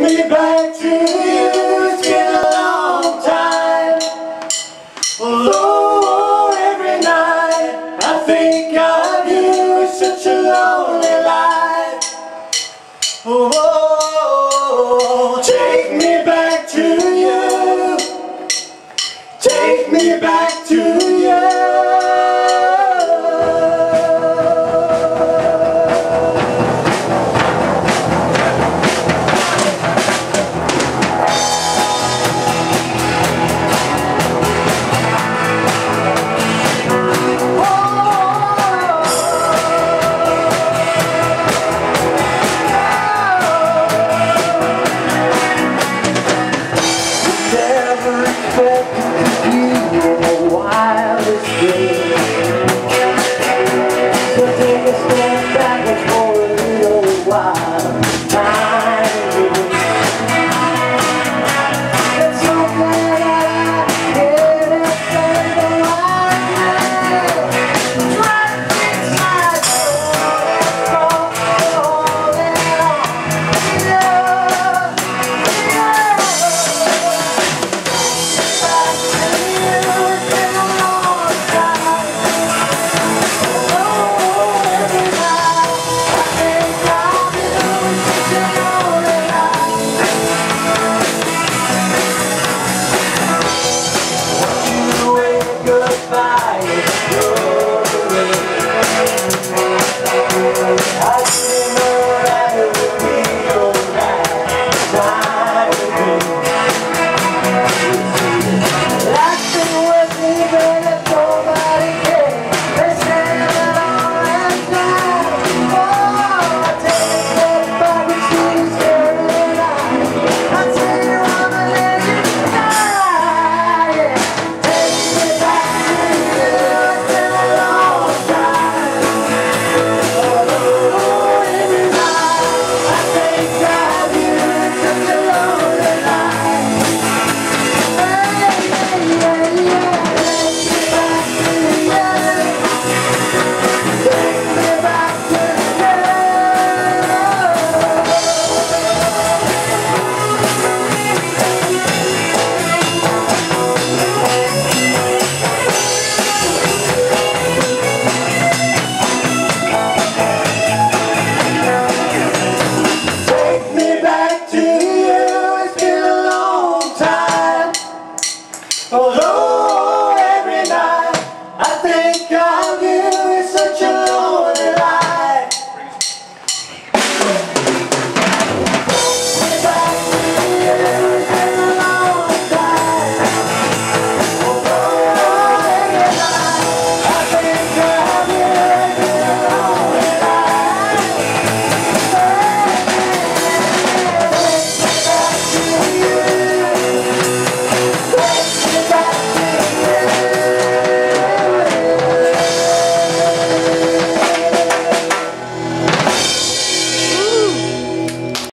me back to you. It's been a long time. Although every night I think of you. It's such a lonely life. Oh, take me back to you. Take me back to you. Never expected to be in the wildest dream. So take a step back for a little while.